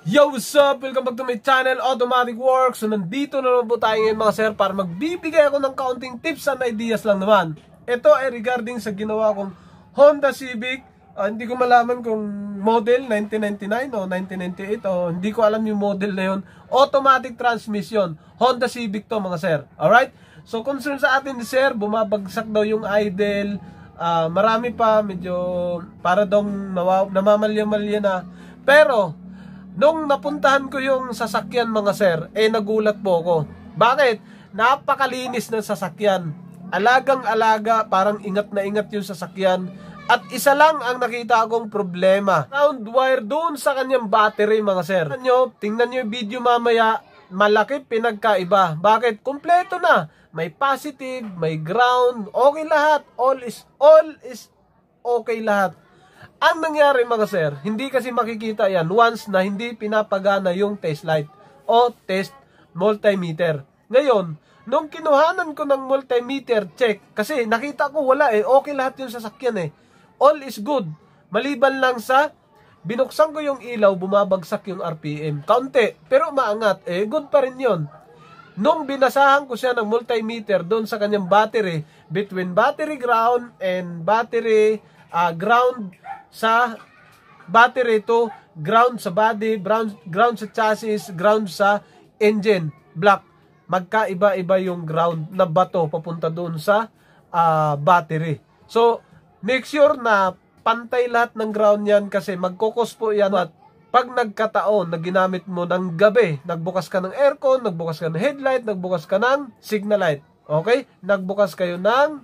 Yo, what's up? Welcome back to my channel, Automatic Works. So, nandito na naman po tayo ngayon mga sir para magbibigay ako ng kaunting tips and ideas lang naman. Ito ay regarding sa ginawa kong Honda Civic. Hindi ko malaman kung model 1999 o 1998 o hindi ko alam yung model na yun. Automatic transmission. Honda Civic to mga sir. Alright? So, concern sa atin ni sir, bumabagsak daw yung idle. Marami pa, medyo para daw namamalya-malya na. Pero nung napuntahan ko yung sasakyan mga sir, nagulat po ako. Bakit? Napakalinis ng sasakyan. Alagang-alaga, parang ingat na ingat yung sasakyan. At isa lang ang nakita akong problema. Round wire doon sa kanyang battery mga sir. Tingnan nyo yung video mamaya, malaki pinagkaiba. Bakit? Kompleto na. May positive, may ground, okay lahat. All is okay lahat. Ang nangyari mga sir, hindi kasi makikita yan once na hindi pinapagana yung test light o test multimeter. Ngayon, nung kinuhanan ko ng multimeter check, kasi nakita ko wala okay lahat yung sasakyan all is good. Maliban lang sa binuksan ko yung ilaw, bumabagsak yung RPM. Kaunti, pero maangat, good pa rin yun. Nung binasahan ko siya ng multimeter doon sa kanyang battery, between battery ground and battery ground sa battery to ground sa body, ground sa chassis, ground sa engine block. Magkaiba-iba yung ground na bato papunta doon sa battery. So, make sure na pantay lahat ng ground yan kasi magkukos po yan at pag nagkataon na ginamit mo ng gabi, nagbukas ka ng aircon, nagbukas ka ng headlight, nagbukas ka ng signal light. Okay? Nagbukas kayo ng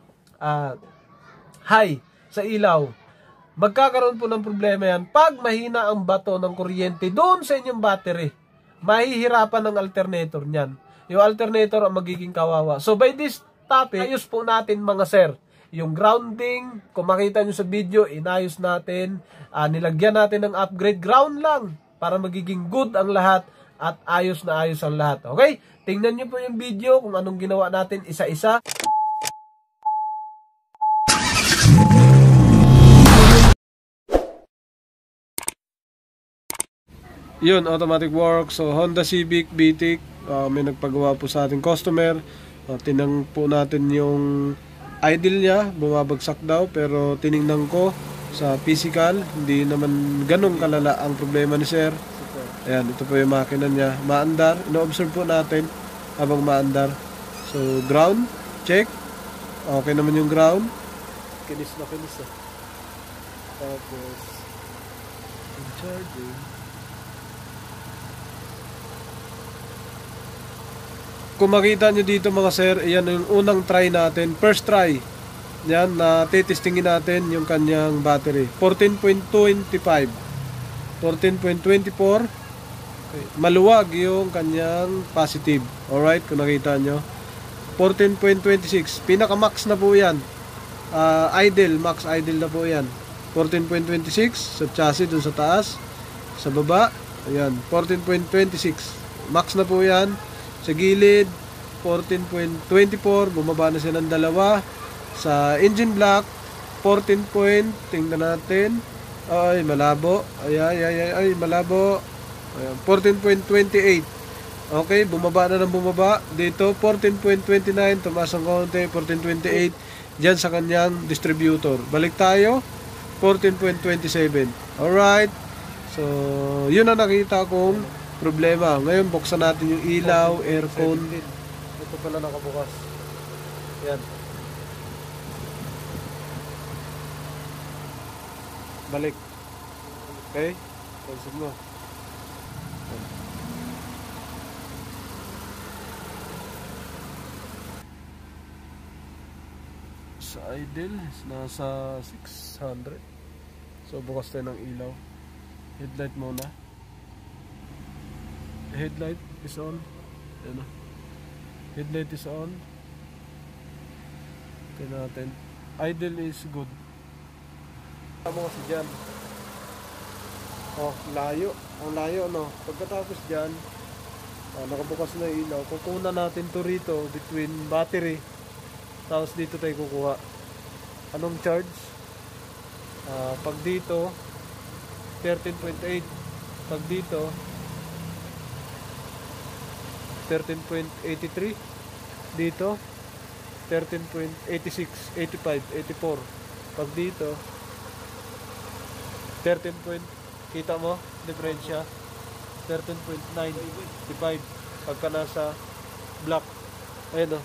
high sa ilaw. Magkakaroon po ng problema yan pag mahina ang bato ng kuryente doon sa inyong battery. Mahihirapan ng alternator niyan. Yung alternator ang magiging kawawa. So by this topic, ayos po natin mga sir. Yung grounding, kung makita nyo sa video, inayos natin. Nilagyan natin ng upgrade ground lang para magiging good ang lahat at ayos na ayos ang lahat. Okay? Tingnan nyo po yung video kung anong ginawa natin isa-isa. Yun, Automatic Works. So, Honda Civic, BTIC. May nagpagawa po sa ating customer. Tinang po natin yung idle niya. Bumabagsak daw. Pero tiningnan ko sa physical. Hindi naman ganun kalala ang problema ni sir. Ayan, ito po yung makina niya. Maandar. Ino-observe po natin habang maandar. So, ground. Check. Okay naman yung ground. Kinis na kinis. Tapos, charging. Kung makita nyo dito mga sir, yan yung unang try natin. First try. Yan, na titestingin natin yung kanyang battery. 14.25. 14.24. Okay. Maluwag yung kanyang positive. Alright, kung nakita nyo. 14.26. Pinaka-max na po yan. Idle, max idle na po yan. 14.26 sa chassis dun sa taas. Sa baba, ayan, 14.26. Max na po yan. Sa gilid, 14.24, bumaba na siya ng dalawa. Sa engine block, 14 point, tingnan natin. Ay, malabo. Ay, malabo. Ayan, 14.28. Okay, bumaba na ng bumaba. Dito, 14.29, tumaas ang konti, 14.28. Diyan sa kanyang distributor. Balik tayo, 14.27. Alright. So, yun ang nakita kong problema. Ngayon, buksan natin yung ilaw, aircon. Ito pala nakabukas. Yan. Balik. Okay? Pansin mo. Sa idle, nasa 600. So, bukas tayo ng ilaw. Headlight muna. Headlight is on. Ayan. Headlight is on. Tingnan natin. Idle is good. Tama kasi dyan. Layo. Ang layo, no? Pagkatapos dyan, nakabukas na yung ilaw. Kukunan natin to rito between battery. Tapos dito tayo kukuha. Anong charge? Pag dito, 13.8. Pag dito, 13.83. Dito 13.86, 85, 84. Pag dito 13 point, kita mo diferensya, 13.95 pagka nasa black. Ayun o,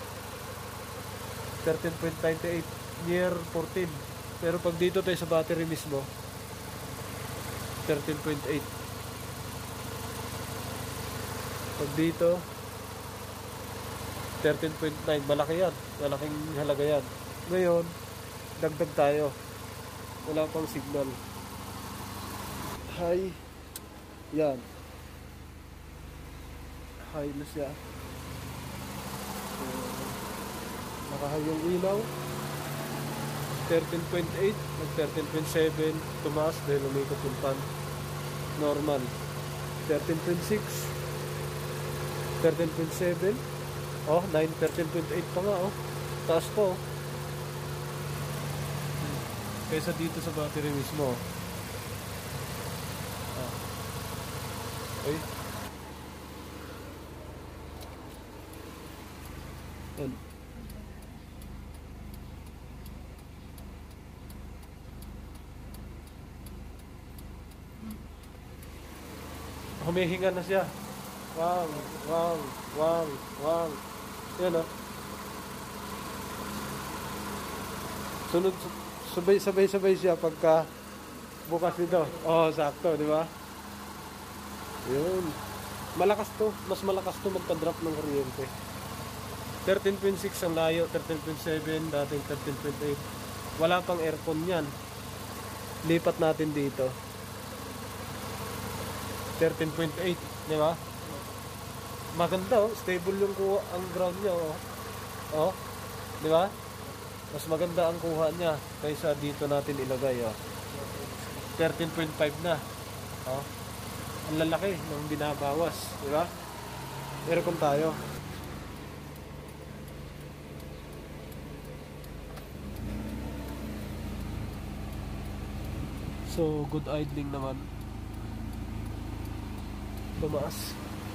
13.98, near 14. Pero pag dito tayo sa battery mismo, 13.8. Pag dito 13.9, malaki yan, malaking halaga yan. Ngayon dagdag tayo, wala pang signal, high, yan, high na siya. So, naka-high yung ilaw, 13.8, nag 13.7, tumaas dahil umikot yung pan. Normal 13.6, 13.7, oh 9, 13.8 pa nga, oh taas po, kaysa dito sa battery mismo. Okay. Yan. Humihinga na siya. Wow, wow, wow, wow. Yan o. Sunod, sabay siya pagka bukas nito. Oh, sakto, di ba? Yun. Malakas to. Mas malakas to magka-drop ng kuryente. 13.6 ang layo, 13.7, dating 13.8. Wala pang aircon yan. Lipat natin dito. 13.8, di ba? Maganda oh, stable yung ang ground niya oh. Oh, di ba? Mas maganda ang kuha niya kaysa dito natin ilagay oh. 13.5 na. Oh. Ang lalaki ng binabawas, di ba? Aircon tayo. So, good idling naman. Tumaas.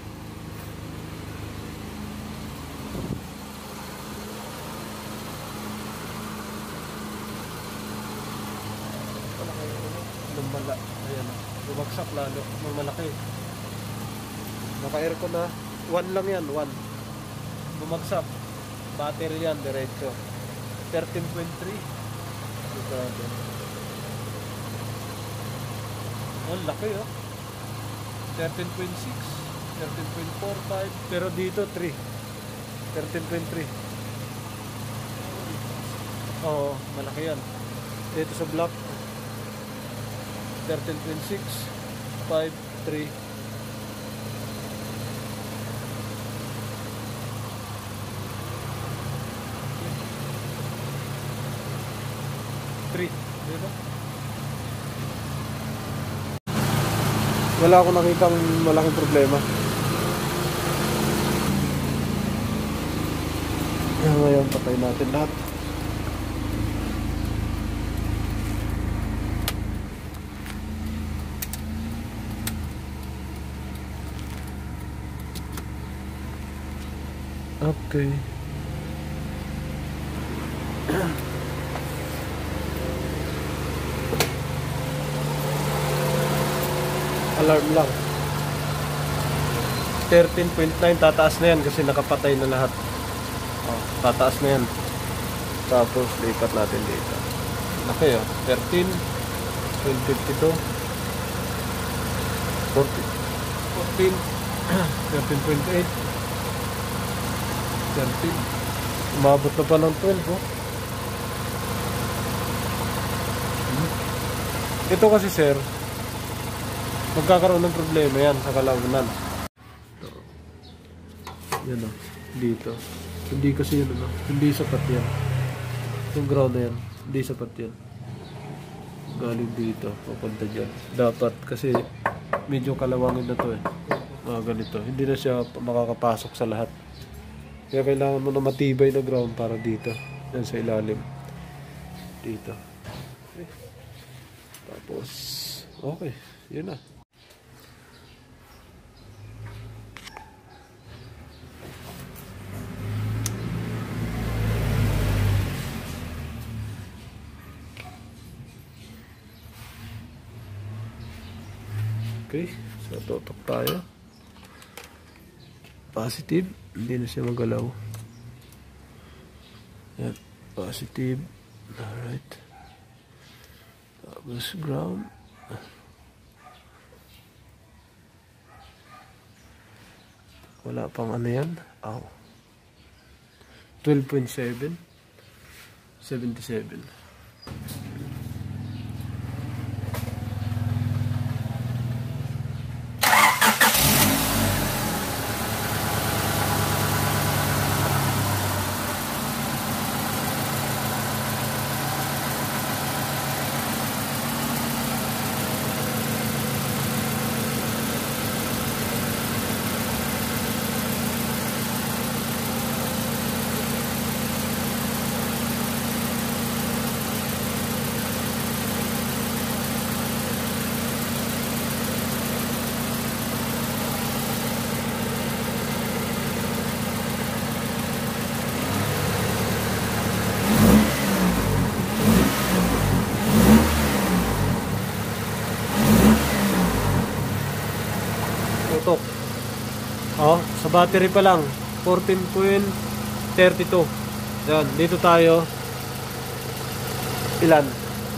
Lumala. Ayan. Bumagsak lalo. Ang malaki. Naka-aircon na. 1 lang yan. 1. Bumagsak. Battery yan. Diretso. 13.3. Ito natin. Ang laki oh. 13.6, 13.45, pero dito 3. 13.3. Oo, malaki yan. Dito sa block 13.6, 5, 3. 3, diba? Wala akong nakitang malaking problema. Ngayon, patay natin lahat. Okay. Alarm lang. 13.9, tataas na yan kasi nakapatay na lahat. Oh, tataas na yan. Tapos lipat natin dito. Okay oh, 13, 12.52, 14, 13.8, 13. Umabot na pa ng 12 oh. Ito kasi sir, magkakaroon ng problema yan sa kalaunan. Yan o, dito. Hindi kasi yun ano, hindi sapat yan. Yung ground na yan, hindi sapat yan. Galing dito, papunta dyan. Dapat kasi medyo kalawangin na to eh. Mga ganito, hindi na siya makakapasok sa lahat. Kaya kailangan mo na matibay na ground para dito. Yan sa ilalim. Dito. Okay. Tapos, okay, yun na. Okay, so tutok tayo. Positive, hindi na siya magalaw. Yan, positive. Alright. Tapos ground. Wala pang ano yan. 12.7 77. Tutok. Sa battery pa lang 14.32. Yan, dito tayo. Ilan?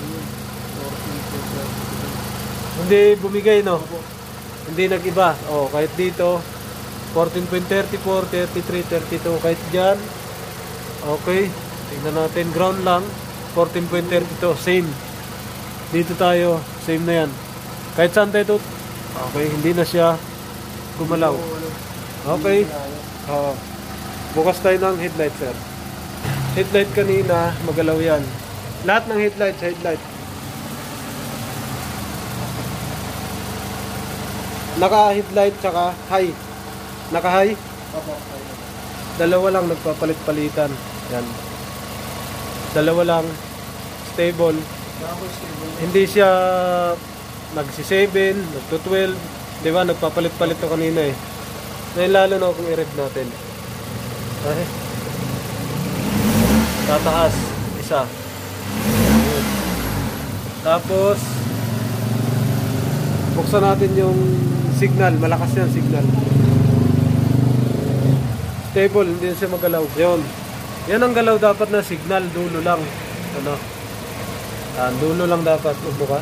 Hindi bumigay, no? Hindi nag-iba. Kahit dito 14.34, 33, 32. Kahit dyan. Okay. Tingnan natin. Ground lang 14.32. Same. Dito tayo. Same na yan. Kahit saan tayo. Okay. Hindi na siya gumalaw. Okay. Bukas tayo ng headlight, sir. Headlight kanina, magalaw yan. Lahat ng headlight. Naka-headlight tsaka high. Naka-high? Dalawa lang nagpapalit-palitan. Yan. Dalawa lang. Stable. Hindi siya nagsi-7, nagto-12. Diba, nagpapalit-palit to kanina eh. Ngayon lalo na kung i-rev natin. Okay. Tataas. Isa. Tapos buksan natin yung signal. Malakas yan signal. Stable, hindi siya magalaw. Yun. Yan ang galaw dapat na signal. Dulo lang. Ano? Dulo lang dapat. Bukas.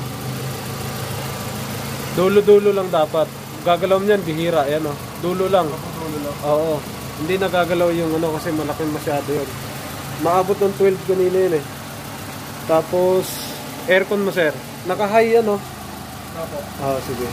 Dulo lang dapat. Gagalaw niyan bihira. Yan o. Dulo lang. Oo. Hindi nagagalaw yung ano kasi malaking masyado yun. Maabot ng 12 kanina yun eh. Tapos aircon mo, sir. Naka-high yan o. Sige.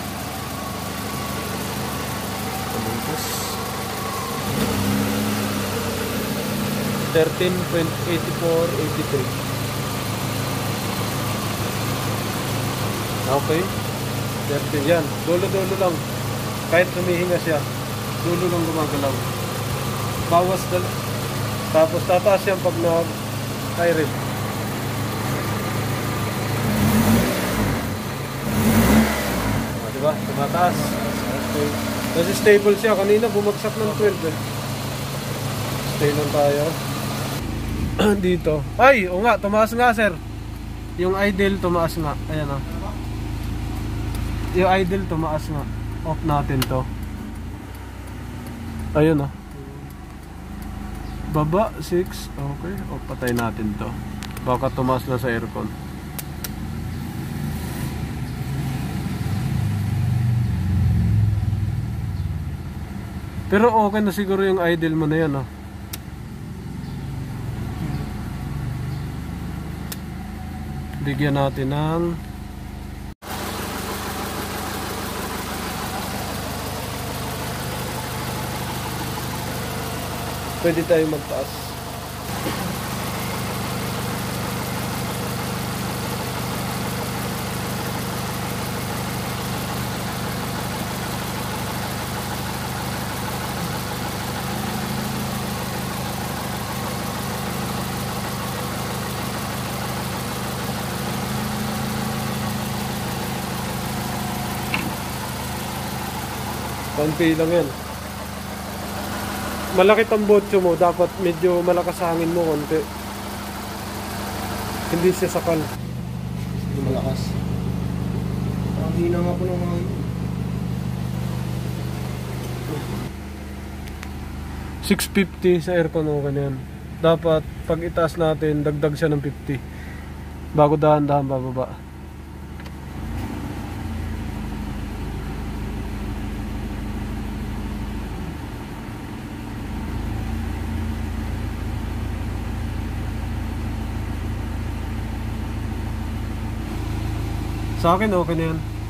13.8483. Okay. 13 yan. Dulo lang. Kahit humihinga siya, dulo lang gumagalaw. Bawas dal. Tapos tataas yan pag nag-high rev. Diba? Tumataas. Okay. Kasi stable siya. Kanina bumagsak ng 12 eh. Stay lang tayo. Dito. Ay, o nga, tumaas nga, sir. Yung idle tumaas nga. Ayan o. Yung idle tumaas nga. Off natin to. Ayun o. Baba, 6. Okay. Off, patay natin to. Baka tumaas na sa aircon. Pero okay na siguro yung idle mo na yan o. Bigyan natin ng pwede tayo magtaas. Konti lang yan. Malaki tambotso mo, dapat medyo malakas hangin mo konti. Hindi siya sakal. Malakas. Ang hina nga po ng hangin. 650 sa aircon, okay na yan. Dapat pag itaas natin, dagdag siya ng 50 bago dahan-dahan bababa. Sa akin okay na yan.